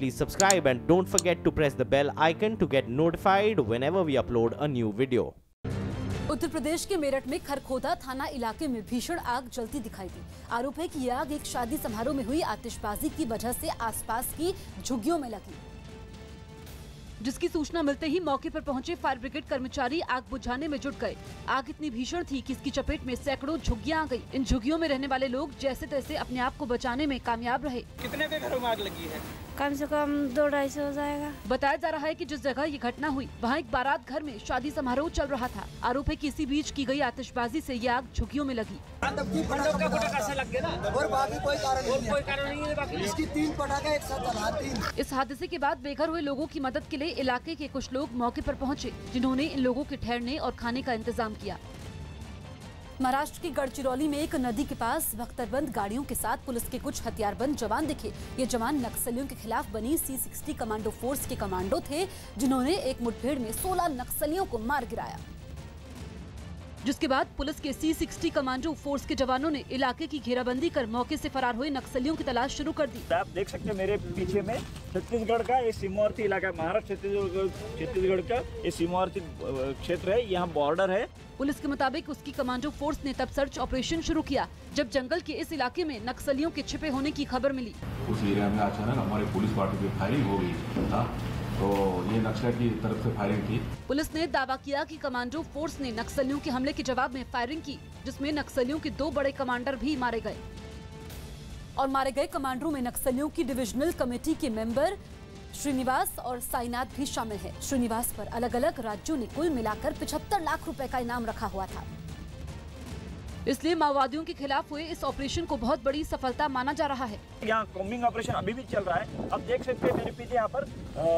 please subscribe and don't forget to press the bell icon to get notified whenever we upload a new video. Uttar Pradesh के मेरठ में खरखोदा थाना इलाके में भीषण आग जलती दिखाई दी। आरोप है कि यह आग एक शादी समारोह में हुई आतिशबाजी की वजह से आसपास की झुग्गियों में लगी, जिसकी सूचना मिलते ही मौके पर पहुंचे फायर ब्रिगेड कर्मचारी आग बुझाने में जुट गए। आग इतनी भीषण थी कि इसकी चपेट में सैकड़ों झुग्गियां आ गई। इन झुग्गियों में रहने वाले लोग जैसे तैसे अपने आप को बचाने में कामयाब रहे। कितने के घरों में आग लगी है? कम से कम 200-250 हो जाएगा। बताया जा रहा है कि जिस जगह ये घटना हुई वहाँ एक बारात घर में शादी समारोह चल रहा था। आरोप है कि इसी बीच की गई आतिशबाजी से ये आग झुग्गियों में लगी। और बाकी कोई कारण नहीं है। इसकी 3 पटाखे एक साथ चला 3। इस हादसे के बाद बेघर हुए लोगों की मदद के लिए इलाके के कुछ लोग मौके पर पहुंचे, जिन्होंने इन लोगों के ठहरने और खाने का इंतजाम किया। महाराष्ट्र की गढ़चिरौली में एक नदी के पास बख्तरबंद गाड़ियों के साथ पुलिस के कुछ हथियारबंद जवान दिखे। ये जवान नक्सलियों के खिलाफ बनी C60 कमांडो फोर्स के कमांडो थे, जिन्होंने एक मुठभेड़ में 16 नक्सलियों को मार गिराया। जिसके बाद पुलिस के C60 कमांडो फोर्स के जवानों ने इलाके की घेराबंदी कर मौके से फरार हुए नक्सलियों की तलाश शुरू कर दी। आप देख सकते हैं मेरे पीछे में छत्तीसगढ़ का ये सीमावर्ती इलाका, महाराष्ट्र छत्तीसगढ़ का ये सीमावर्ती क्षेत्र है, यहाँ बॉर्डर है। पुलिस के मुताबिक उसकी कमांडो फोर्स ने तब सर्च ऑपरेशन शुरू किया जब जंगल के इस इलाके में नक्सलियों के छिपे होने की खबर मिली। उस एरिया में अचानक हमारी पुलिस पार्टी पे फायरिंग हो गई तो ये नक्सलियों की तरफ से फायरिंग की। पुलिस ने दावा किया कि कमांडो फोर्स ने नक्सलियों के हमले के जवाब में फायरिंग की, जिसमें नक्सलियों के 2 बड़े कमांडर भी मारे गए। और मारे गए कमांडरों में नक्सलियों की डिविजनल कमेटी के मेंबर श्रीनिवास और साईनाथ भी शामिल है। श्रीनिवास पर अलग अलग राज्यों ने कुल मिलाकर 75 लाख रुपए का इनाम रखा हुआ था। इसलिए माओवादियों के खिलाफ हुए इस ऑपरेशन को बहुत बड़ी सफलता माना जा रहा है। यहाँ कॉम्बिंग ऑपरेशन अभी भी चल रहा है। अब देख सकते हैं मेरे पीछे यहाँ पर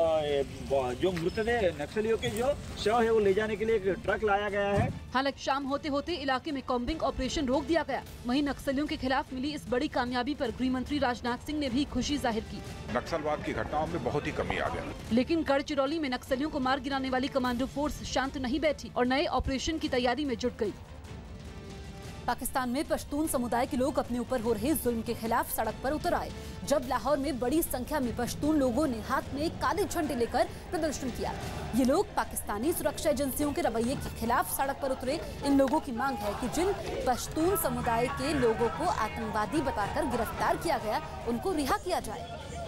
जो मृतदेह नक्सलियों के जो शव है वो ले जाने के लिए एक ट्रक लाया गया है। हालांकि शाम होते होते इलाके में कॉम्बिंग ऑपरेशन रोक दिया गया। वहीं नक्सलियों के खिलाफ मिली इस बड़ी कामयाबी पर गृह मंत्री राजनाथ सिंह ने भी खुशी जाहिर की। नक्सलवाद की घटनाओं में बहुत ही कमी आ गया। लेकिन गढ़चिरौली में नक्सलियों को मार गिराने वाली कमांडो फोर्स शांत नहीं बैठी और नए ऑपरेशन की तैयारी में जुट गई। पाकिस्तान में पश्तून समुदाय के लोग अपने ऊपर हो रहे जुल्म के खिलाफ सड़क पर उतर आए। जब लाहौर में बड़ी संख्या में पश्तून लोगों ने हाथ में काले झंडे लेकर प्रदर्शन किया। ये लोग पाकिस्तानी सुरक्षा एजेंसियों के रवैये के खिलाफ सड़क पर उतरे। इन लोगों की मांग है कि जिन पश्तून समुदाय के लोगों को आतंकवादी बताकर गिरफ्तार किया गया, उनको रिहा किया जाए।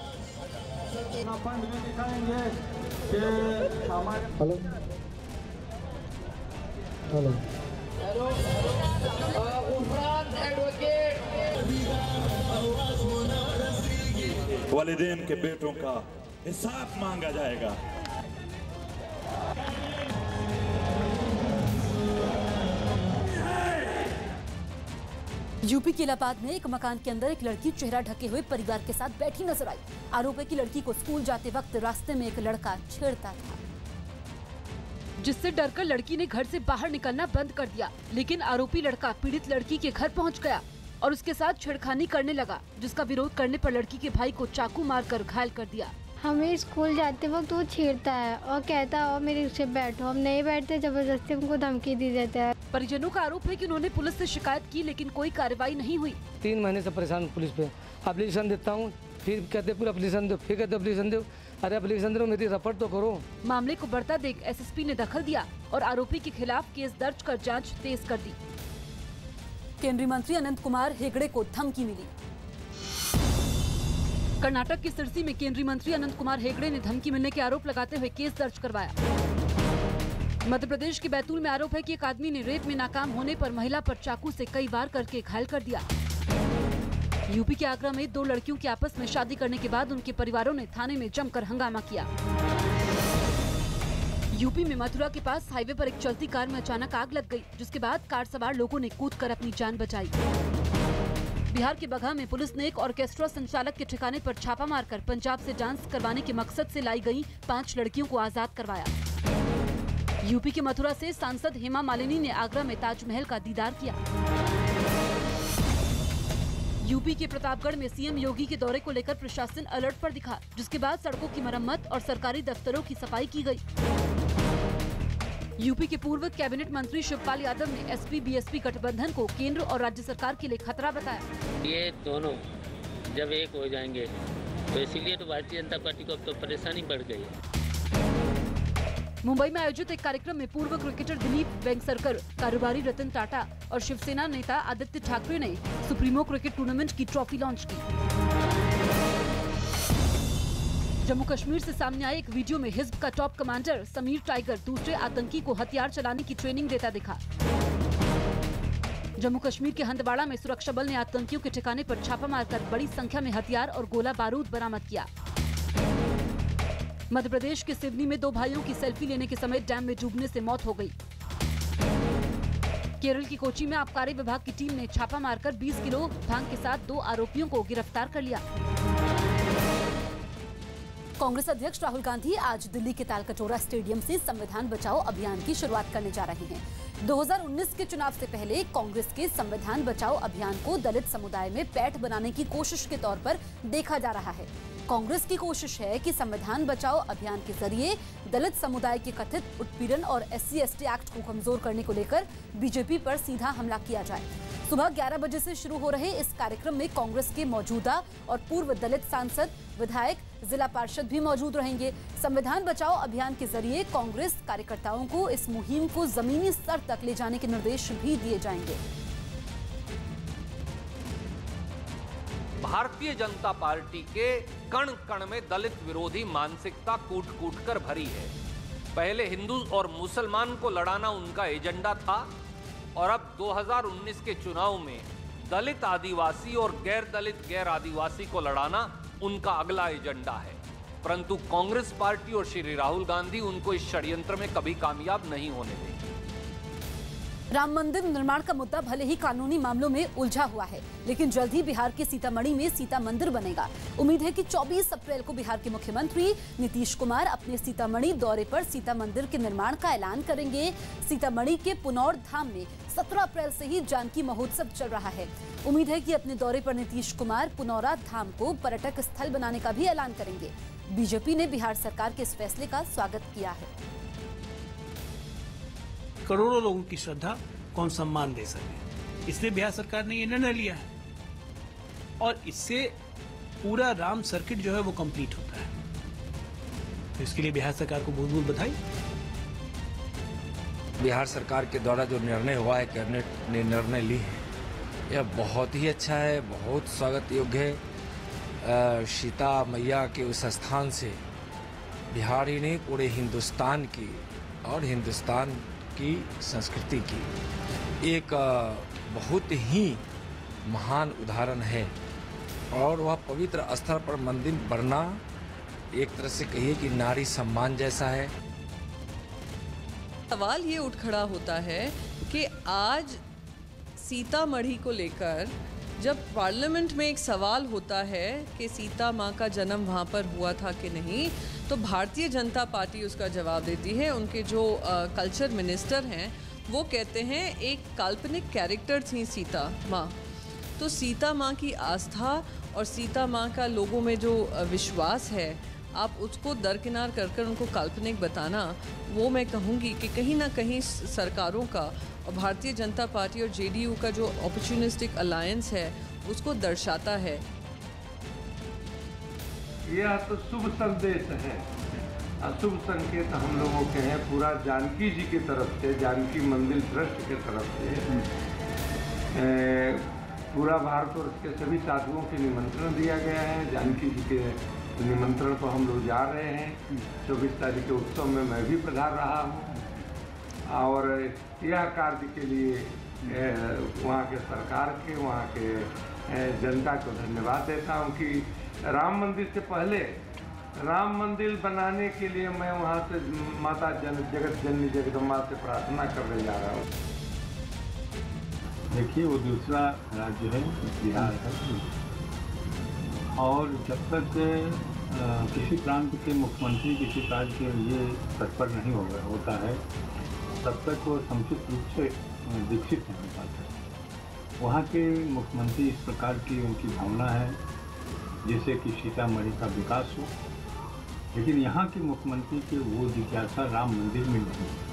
वालिदैन के बेटों का हिसाब मांगा जाएगा। यूपी के इलाहाबाद में एक मकान के अंदर एक लड़की चेहरा ढके हुए परिवार के साथ बैठी नजर आई। आरोप है कि लड़की को स्कूल जाते वक्त रास्ते में एक लड़का छेड़ता था, जिससे डरकर लड़की ने घर से बाहर निकलना बंद कर दिया। लेकिन आरोपी लड़का पीड़ित लड़की के घर पहुंच गया और उसके साथ छेड़खानी करने लगा, जिसका विरोध करने पर लड़की के भाई को चाकू मारकर घायल कर दिया। हमें स्कूल जाते वक्त वो छेड़ता है और कहता है मेरे रिक्शे बैठो, हम नहीं बैठते, जबरदस्ती हमको धमकी दी देता है। परिजनों का आरोप है कि उन्होंने पुलिस से शिकायत की, लेकिन कोई कार्रवाई नहीं हुई। 3 महीने से परेशान पुलिस पे। एप्लीकेशन देता हूँ, फिर कहते पूरा एप्लीकेशन दो, फिर कहते एप्लीकेशन दो। अरे एप्लीकेशन दो, मेरी रपट तो करो। मामले को बढ़ता देख एसएसपी ने दखल दिया और आरोपी के खिलाफ केस दर्ज कर जांच तेज कर दी। केंद्रीय मंत्री अनंत कुमार हेगड़े को धमकी मिली। कर्नाटक के सिरसी में केंद्रीय मंत्री अनंत कुमार हेगड़े ने धमकी मिलने के आरोप लगाते हुए केस दर्ज करवाया। मध्य प्रदेश के बैतूल में आरोप है कि एक आदमी ने रेप में नाकाम होने पर महिला पर चाकू से कई बार करके घायल कर दिया। यूपी के आगरा में 2 लड़कियों की आपस में शादी करने के बाद उनके परिवारों ने थाने में जमकर हंगामा किया। यूपी में मथुरा के पास हाईवे पर एक चलती कार में अचानक आग लग गई, जिसके बाद कार सवार लोगों ने कूदकर अपनी जान बचाई। बिहार के बगहा में पुलिस ने एक ऑर्केस्ट्रा संचालक के ठिकाने पर छापा मारकर पंजाब से डांस करवाने के मकसद से लाई गई 5 लड़कियों को आजाद करवाया। यूपी के मथुरा से सांसद हेमा मालिनी ने आगरा में ताजमहल का दीदार किया। यूपी के प्रतापगढ़ में सीएम योगी के दौरे को लेकर प्रशासन अलर्ट पर दिखा, जिसके बाद सड़कों की मरम्मत और सरकारी दफ्तरों की सफाई की गई। यूपी के पूर्व कैबिनेट मंत्री शिवपाल यादव ने एसपी बीएसपी गठबंधन को केंद्र और राज्य सरकार के लिए खतरा बताया। ये दोनों जब एक हो जाएंगे तो इसीलिए तो भारतीय जनता पार्टी को अब तो परेशानी बढ़ गई है। मुंबई में आयोजित एक कार्यक्रम में पूर्व क्रिकेटर दिलीप वेंगसरकर, कारोबारी रतन टाटा और शिवसेना नेता आदित्य ठाकरे ने सुप्रीमो क्रिकेट टूर्नामेंट की ट्रॉफी लॉन्च की। जम्मू कश्मीर से सामने आए एक वीडियो में हिज्ब का टॉप कमांडर समीर टाइगर दूसरे आतंकी को हथियार चलाने की ट्रेनिंग देता दिखा। जम्मू कश्मीर के हंदवाड़ा में सुरक्षा बल ने आतंकियों के ठिकाने पर छापा मारकर बड़ी संख्या में हथियार और गोला बारूद बरामद किया। मध्य प्रदेश के सिवनी में 2 भाइयों की सेल्फी लेने के समय डैम में डूबने से मौत हो गई। केरल की कोची में आबकारी विभाग की टीम ने छापा मारकर 20 किलो भांग के साथ 2 आरोपियों को गिरफ्तार कर लिया। कांग्रेस अध्यक्ष राहुल गांधी आज दिल्ली के तालकटोरा स्टेडियम से संविधान बचाओ अभियान की शुरुआत करने जा रहे हैं। 2019 के चुनाव से पहले कांग्रेस के संविधान बचाओ अभियान को दलित समुदाय में पैठ बनाने की कोशिश के तौर पर देखा जा रहा है। कांग्रेस की कोशिश है कि संविधान बचाओ अभियान के जरिए दलित समुदाय के कथित उत्पीड़न और SC/ST एक्ट को कमजोर करने को लेकर बीजेपी पर सीधा हमला किया जाए। सुबह 11 बजे से शुरू हो रहे इस कार्यक्रम में कांग्रेस के मौजूदा और पूर्व दलित सांसद, विधायक, जिला पार्षद भी मौजूद रहेंगे। संविधान बचाओ अभियान के जरिए कांग्रेस कार्यकर्ताओं को इस मुहिम को जमीनी स्तर तक ले जाने के निर्देश भी दिए जाएंगे। भारतीय जनता पार्टी के कण कण में दलित विरोधी मानसिकता कूट कूट कर भरी है। पहले हिंदू और मुसलमान को लड़ाना उनका एजेंडा था और अब 2019 के चुनाव में दलित आदिवासी और गैर दलित गैर आदिवासी को लड़ाना उनका अगला एजेंडा है। परंतु कांग्रेस पार्टी और श्री राहुल गांधी उनको इस षड्यंत्र में कभी कामयाब नहीं होने देंगे। राम मंदिर निर्माण का मुद्दा भले ही कानूनी मामलों में उलझा हुआ है, लेकिन जल्द ही बिहार के सीतामढ़ी में सीता मंदिर बनेगा। उम्मीद है कि 24 अप्रैल को बिहार के मुख्यमंत्री नीतीश कुमार अपने सीतामढ़ी दौरे पर सीता मंदिर के निर्माण का ऐलान करेंगे। सीतामढ़ी के पुनौर धाम में 17 अप्रैल से ही जानकी महोत्सव चल रहा है। उम्मीद है कि अपने दौरे पर नीतीश कुमार पुनौरा धाम को पर्यटक स्थल बनाने का भी ऐलान करेंगे। बीजेपी ने बिहार सरकार के इस फैसले का स्वागत किया है। करोड़ों लोगों की श्रद्धा को हम सम्मान दे सके, इसलिए बिहार सरकार ने ये निर्णय लिया है और इससे पूरा राम सर्किट जो है वो कंप्लीट होता है। तो इसके लिए बिहार सरकार को बहुत बहुत बधाई। बिहार सरकार के द्वारा जो निर्णय हुआ है, कैबिनेट ने निर्णय ली है, यह बहुत ही अच्छा है, बहुत स्वागत योग्य है। सीता मैया के उस स्थान से बिहार ही नहीं पूरे हिंदुस्तान की और हिंदुस्तान की संस्कृति की एक बहुत ही महान उदाहरण है और वह पवित्र स्थल पर मंदिर बनना एक तरह से कहिए कि नारी सम्मान जैसा है। सवाल ये उठ खड़ा होता है कि आज सीतामढ़ी को लेकर जब पार्लियामेंट में एक सवाल होता है कि सीता माँ का जन्म वहाँ पर हुआ था कि नहीं, तो भारतीय जनता पार्टी उसका जवाब देती है। उनके जो कल्चर मिनिस्टर हैं वो कहते हैं एक काल्पनिक कैरेक्टर थी सीता माँ। तो सीता माँ की आस्था और सीता माँ का लोगों में जो विश्वास है, आप उसको दरकिनार कर उनको काल्पनिक बताना, वो मैं कहूँगी कि कहीं ना कहीं सरकारों का और भारतीय जनता पार्टी और JDU का जो अपॉर्चुनिस्टिक अलायंस है उसको दर्शाता है। यह तो शुभ संदेश है, अशुभ संकेत हम लोगों के हैं पूरा जानकी जी की तरफ से, जानकी मंदिर ट्रस्ट की तरफ से पूरा भारत और उसके सभी साधुओं के निमंत्रण दिया गया है। जानकी जी के निमंत्रण को हम लोग जा रहे हैं। 24 तारीख के उत्सव में मैं भी पधार रहा हूँ और यह कार्य के लिए वहाँ के सरकार के, वहाँ के जनता को धन्यवाद देता हूँ कि राम मंदिर से पहले राम मंदिर बनाने के लिए मैं वहाँ से माता जगत जननी जगदम्बा से प्रार्थना करने जा रहा हूँ। देखिए, वो दूसरा राज्य है बिहार है और जब तक किसी प्रांत के मुख्यमंत्री किसी कार्य के लिए तत्पर नहीं होता है तब तक वो समुचित रूप से विकसित नहीं हो पाता। वहाँ के मुख्यमंत्री इस प्रकार की उनकी भावना है जिससे कि सीतामढ़ी का विकास हो, लेकिन यहाँ के मुख्यमंत्री के वो जिज्ञासा राम मंदिर में नहीं है।